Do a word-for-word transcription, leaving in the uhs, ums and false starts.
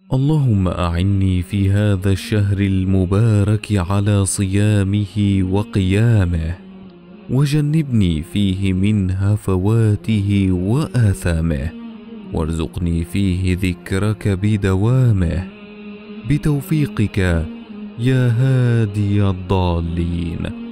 اللهم أعني في هذا الشهر المبارك على صيامه وقيامه، وجنبني فيه من هفواته وآثامه، وارزقني فيه ذكرك بدوامه، بتوفيقك يا هادي الضالين.